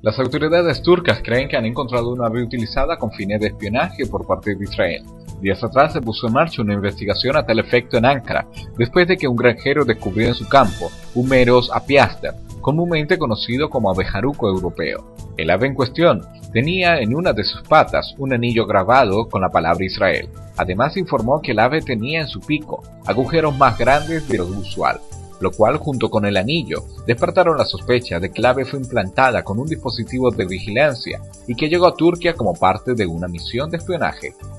Las autoridades turcas creen que han encontrado una ave utilizada con fines de espionaje por parte de Israel. Días atrás se puso en marcha una investigación a tal efecto en Ankara, después de que un granjero descubrió en su campo un Meros apiaster, comúnmente conocido como abejaruco europeo. El ave en cuestión tenía en una de sus patas un anillo grabado con la palabra Israel. Además informó que el ave tenía en su pico agujeros más grandes de lo usual, lo cual junto con el anillo despertaron la sospecha de que el ave fue implantada con un dispositivo de vigilancia y que llegó a Turquía como parte de una misión de espionaje.